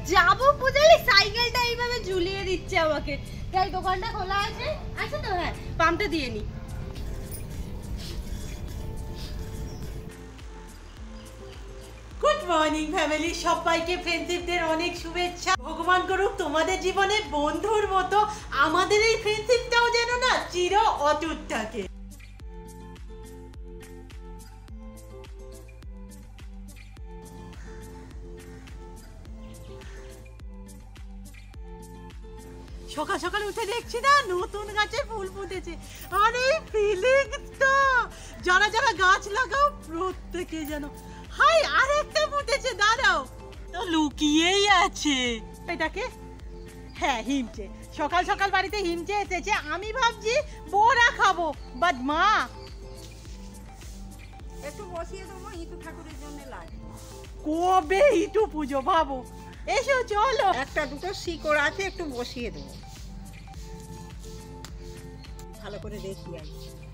যাবো পূজালি, সাইকেলটা এইভাবে ঝুলিয়ে দিচ্ছে আমাকে। যাই, দোকানটা খোলা আছে আছে তো? হ্যাঁ, পাম্পটা দিয়ে নি। গুড মর্নিং ফ্যামিলি, সবাইকে ফ্রেন্ডশিপ ডের অনেক শুভেচ্ছা। ভগবান করুক তোমাদের জীবনে বন্ধুর মতো আমাদের এই ফ্রেন্ডশিপটাও যেন না চির অটুট থাকে। সকাল সকাল উঠে দেখছি না নতুন গাছে ফুল ফুটেছে, আর এই ফিলিংসটা যারা যারা গাছ লাগাও প্রত্যেকে যেন হাই আরেকটা ফুটেছে, দাঁড়াও তো লুকিয়েই আছে। এটাকে হ্যাঁ হিমচে, সকাল সকাল বাড়িতে হিমচে এসেছে। আমি ভাবছি বড়া খাবো, বাট মা একটু বসিয়ে দেবো, ইটু ঠাকুরের জন্য লাগে। কবে ইটু পুজো ভাবো, এসো চলো। একটা দুটো শিকড় আছে, একটু বসিয়ে দেবো, ভালো করে দেখি আর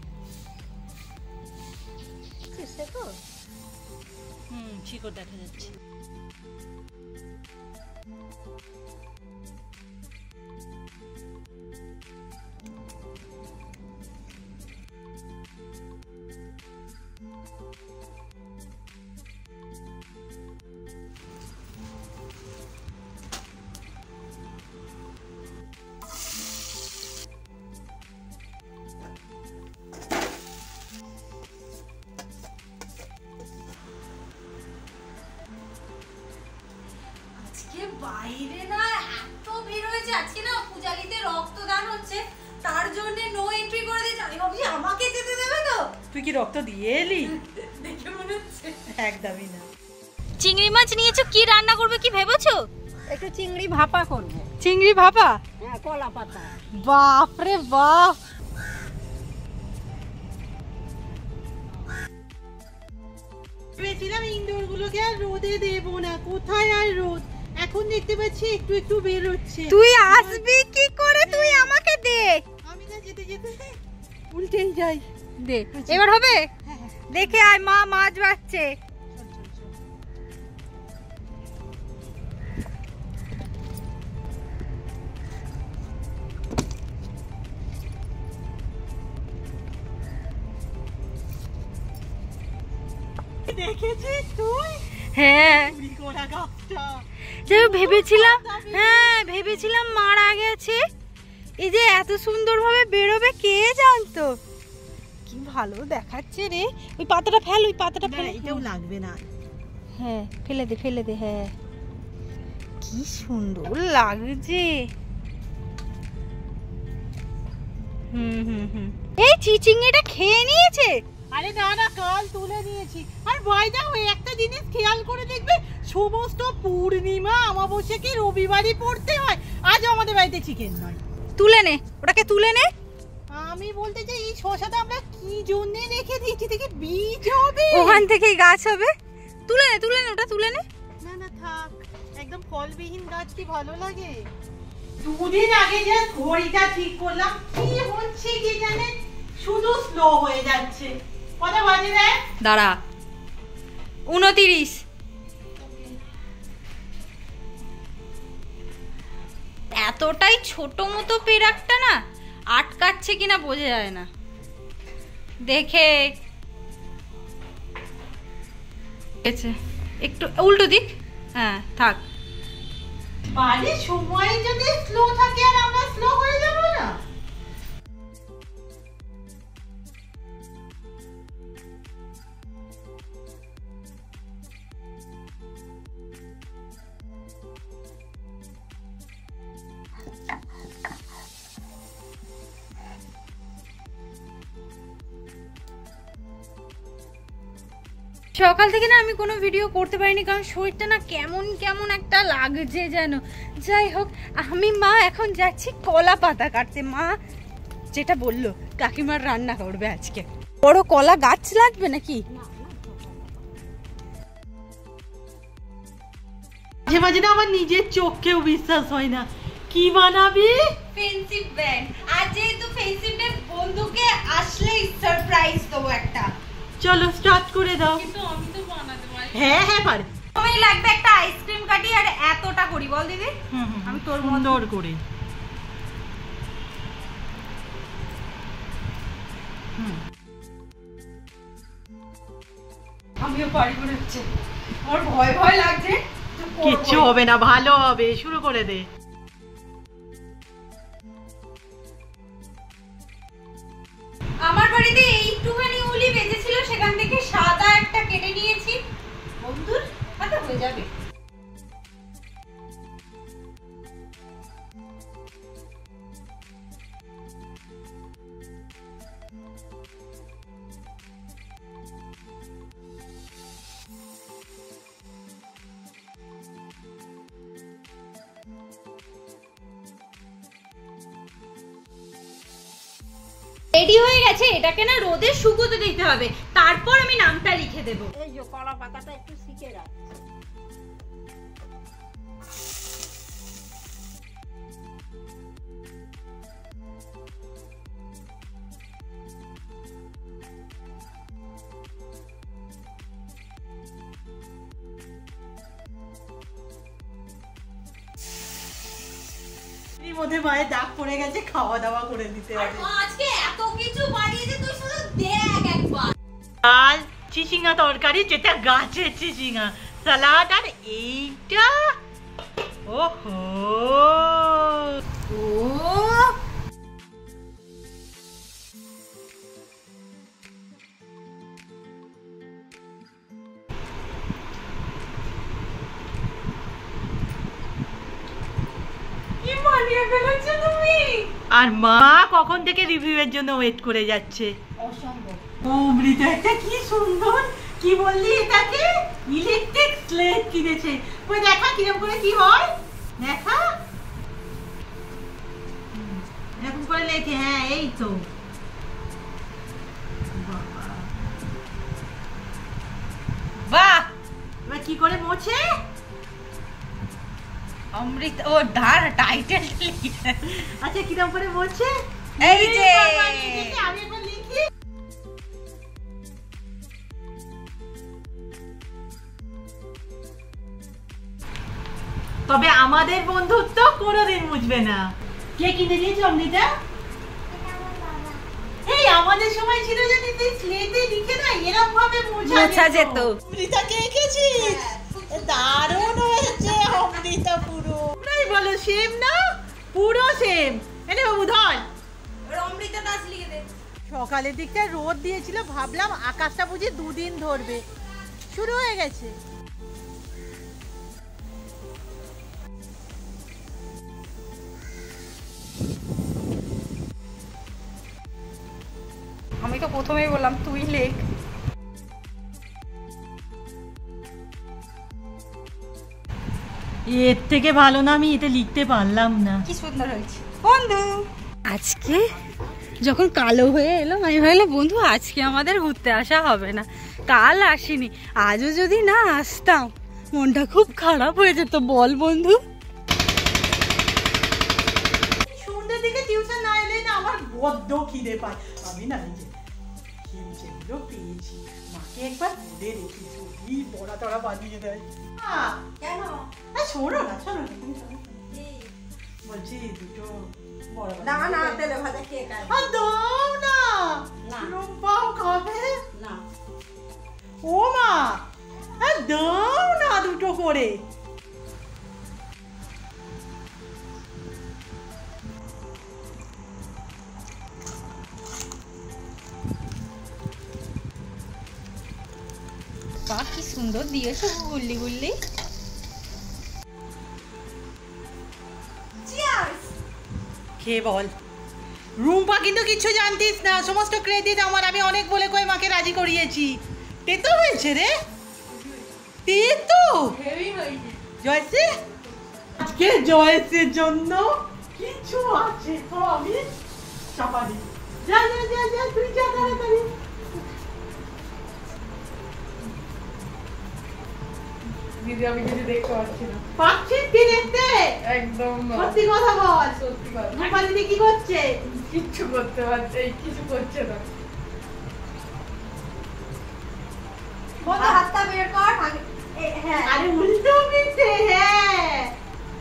তো। শিকড় দেখা যাচ্ছে। বাইরে না এত ভিড় হয়েছে আজকে, না পূজালিতে রক্তদান হচ্ছে, তার জন্য নো এন্ট্রি করে দিয়েছে। আমি ভাবছি আমাকে যেতে দেবে তো। তুই কি রক্ত দিয়ে এলি? দেখে মনে হচ্ছে একদমই না। চিংড়ি মাছ নিয়েছো, কি রান্না করবে কি ভেবেছো? একটু চিংড়ি ভাপা করবো। চিংড়ি ভাপা? হ্যাঁ, কলা পাতা। বাপ রে বাপ, ভেবেছিলাম ইনডোর গুলোকে আর রোদে দেবো না, কোথায় আর রোদ। এখন দেখতে পাচ্ছি একটু একটু বের হচ্ছে। তুই আসবি কি করে? তুই আমাকে দে। আমি না যেতে যেতে উল্টেই যাই। দে, এবার হবে? দেখে আয়, মা মাছ বাচ্ছে। দেখেছিস তুই? হ্যাঁ, ভেবেছিলাম, হ্যাঁ ভেবেছিলাম মারা গেছে। এই যে এত সুন্দর ভাবে বেরোবে কে জানতো। কি ভালো দেখাচ্ছে রে। ওই পাতাটা ফেল, ওই পাতাটা ফেল, এটাও লাগবে না। হ্যাঁ ফেলে দে, ফেলে দে। হ্যাঁ কি সুন্দর লাগছে। এই চিচিঙ্গাটা খেয়ে নিয়েছে। আরে না না, কাল তুলে নিয়েছি। আর ভাই দাও, একটা জিনিস খেয়াল করে দেখবে, সমস্ত পূর্ণিমা অমাবস্যা কি রবিবারই পড়তে হয়? আজ আমাদের বাড়িতে চিকেন নয়। তুলে নে, ওটাকে তুলে নে। আমি বলতে চাই এই শসাটা আমরা কি জন্য রেখে দিয়েছি, থেকে বীজ হবে, ওখান থেকেই গাছ হবে। তুলে নে, তুলে নে, ওটা তুলে নে। না না থাক, একদম ফলবিহীন গাছ কি ভালো লাগে? দুদিন আগে যে ঘড়িটা ঠিক করলাম, কি হচ্ছে কি জানে, শুধু স্লো হয়ে যাচ্ছে। কটা বাজে রে? দাঁড়া, 29। এতটাই ছোট মতো পেরাকটা না আটকাচ্ছে কিনা বোঝা যায় না। দেখে একটু উল্টো দিক। হ্যাঁ থাক। বাড়ির সময় যদি স্লো থাকে আর আমরা স্লো হয়ে যাবো না। সকাল থেকে না আমি কোনো ভিডিও করতে পারিনি, কারণ শরীরটা না কেমন কেমন একটা লাগছে যেন। যাই হোক, আমি মা এখন যাচ্ছি কলা পাতা কাটতে। মা যেটা বললো কাকিমার রান্না করবে আজকে। বড় কলা গাছ লাগবে নাকি? মাঝে মাঝে না আমার নিজের চোখকেও বিশ্বাস হয় না। কি বানাবি? Friendship band. আজ যেহেতু ফেন্সিপ ডে, বন্ধুকে আসলেই সারপ্রাইজ দেবো একটা। চলো স্টার্ট করে দাও। কিন্তু আমি তো বানাতে পারি। হ্যাঁ হ্যাঁ পারে। সময় লাগবে একটা আইসক্রিম কাটি আর এতটা করে করি বল দিদি? আমি তোর সুন্দর করে আমিও পারি মনে হচ্ছে, আমার ভয় ভয় লাগছে। কিচ্ছু হবে না, ভালো হবে, শুরু করে দে। আমার বাড়িতে এইটুখানি উলি বেঁচেছিল, সেখান থেকে সাদা একটা কেটে নিয়েছি, বন্ধুর হাতে হয়ে যাবে। রেডি হয়ে গেছে, এটাকে না রোদে শুকোতে দিতে হবে, তারপর আমি নামটা লিখে দেব। এই যে কলা পাতাটা একটু শিখে রাখ। এর মধ্যে মায়ের দাগ পড়ে গেছে, খাওয়া দাওয়া করে দিতে হবে। আজকে এত কিছু বানিয়েছে, তুই শুধু দেখ একবার। আর চিচিঙ্গা তরকারি, যেটা গাছের চিচিঙ্গা, সালাড, আর এইটা ওহো ও কি বানিয়ে ফেলেছো তুমি? আর মা কখন থেকে রিভিউয়ের জন্য ওয়েট করে যাচ্ছে। অসম্ভব। ও মৃদা, এটা কি সুন্দর, কি বললি এটাকে? ইলেকট্রিক স্লেট কিনেছে। ওই দেখা কিরকম করে কি হয়, দেখা এরকম করে লেখে। হ্যাঁ এই তো, বাবা বাহ, এবার কি করে মোছে? অমৃত ও ধার টাইটেল লিখে। আচ্ছা কিরকম করে মোছে? এই যে আমি একবার লিখি। তবে আমাদের বন্ধুত্ব কোনোদিন মুছবে না। কে কিনে দিয়েছে অমৃতা? এই আমাদের সময় ছিল যদি তুই স্লেটে লিখে না এরকম ভাবে মোছা যেত। অমৃতা কে এঁকেছিস? দারুণ হয়েছে অমৃতা, পুরো নাই বলো সেম না, পুরো সেম। এনে বাবু ধর, অমৃতা দাস লিখে দে। সকালের দিকটা রোদ দিয়েছিল, ভাবলাম আকাশটা বুঝি দুদিন ধরবে, শুরু হয়ে গেছে। আমি তো প্রথমেই বললাম তুই লেখ। এর থেকে ভালো না আমি এটা লিখতে পারলাম না। কি সুন্দর হয়েছে বন্ধু। আজকে যখন কালো হয়ে এলো, আমি ভাবলাম বন্ধু আজকে আমাদের ঘুরতে আসা হবে না, কাল আসিনি, আজও যদি না আসতাম মনটা খুব খারাপ হয়ে যেত, বল বন্ধু। সন্ধ্যের দিকে টিউশন না এলে না আমার বড্ড খিদে পায়। আমি না নিজে যেগুলো পেয়েছি মাকে একবার বলে রেখেছি, কি বড়া টড়া বানিয়ে দেয়। কেন? শোনো না, শোনো না, তুমি শোনো। বলছি দুটো বড় না না, তেলে ভাজা কে খায়? দাও না, রুম্পাও খাবে না। ও মা, দাও না দুটো করে। বাহ কি সুন্দর দিয়েছো গুল্লি গুল্লি। খেয়ে বল। রুম্পা কিন্তু কিছু জানতিস না, সমস্ত ক্রেডিট আমার, আমি অনেক বলে কয়ে মাকে রাজি করিয়েছি। তেতো হয়েছে রে, তেতো। জয়সে, আজকে জয়সের জন্য কিছু আছে তো আমি চাপা দিই। যা যা যা যা, তুই যা তাড়াতাড়ি। দিদি আমি কিছু দেখতে পাচ্ছি না, পাচ্ছিস কি দেখতে? একদম না, সত্যি কথা বল। সত্যি কথা, রুম্পা দিদি কি করছে? কিচ্ছু করতে পারছে, কিছু করছে না। বন্ধু হাতটা বের কর। হ্যাঁ, আরে উল্টো পিঠে। হ্যাঁ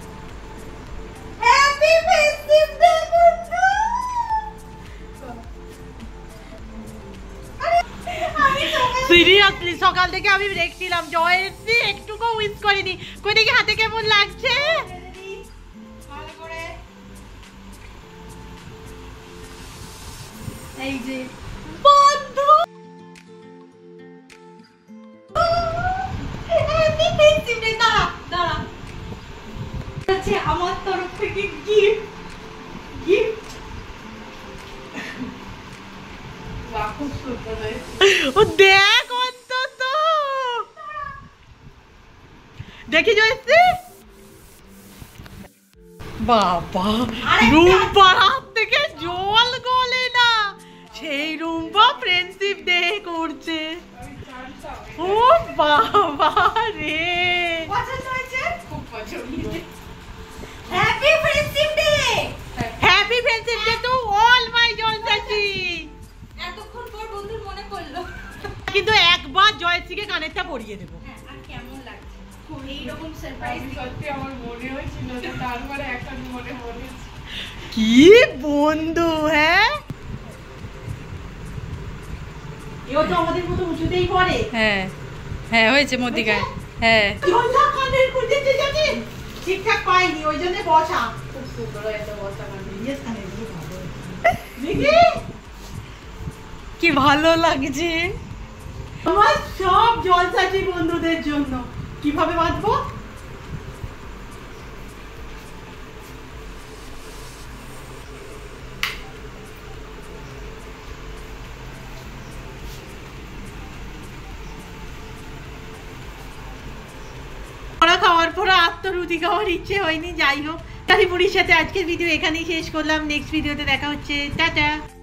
সকাল থেকে আমি দেখছিলাম জয়শ্রী একটুকু উইস করিনি। কই দেখি হাতে কেমন লাগছে। ভালো করে এই যে বন্ধু হ্যাপি ফ্রেন্ডশিপ ডে। দাঁড়া দাঁড়া, আছে আমার তরফ থেকে গিফট। গিফট বাহ, খুব সুন্দর হয়েছে। ও দেখ অন্তত, দেখি জয়শ্রী। বাবা, রুম্পার হাত থেকে জল গলে না, সেই রুম্পা ফ্রেন্ডশিপ ডে করছে। আমি জানতাম ও বাবা রে, পছন্দ হয়েছে? খুব পছন্দ। Happy friendship day. Happy friendship day to all my জলসাচি। এতক্ষণ পর বন্ধুর মনে পড়লো। কিন্তু একবার জয়শ্রীকে কানেরটা পরিয়ে দেবো। হ্যাঁ, আর কেমন লাগছে এইরকম সারপ্রাইজ? আমি সত্যি আমার মনে হয়েছিল যে তারপরে এখন মনে পড়েছে। কি বন্ধু, হ্যাঁ এও তো আমাদের মতো উঁচুতেই পড়ে। হ্যাঁ হ্যাঁ, হয়েছে মতিকায়। হ্যাঁ, জলসা কানের খুঁজেছে জানি ঠিকঠাক পাইনি, ওই জন্য বসা। খুব সুন্দর হয়েছে বসা কানে। দেখি কি ভালো লাগছে আমার সব জলসাচি বন্ধুদের জন্য। কিভাবে বাঁধবো? খাওয়ার পর আর তো রুটি খাওয়ার ইচ্ছে হয়নি। যাই হোক, কালীপুরির সাথে আজকের ভিডিও এখানেই শেষ করলাম। নেক্সট ভিডিওতে দেখা হচ্ছে। টাটা।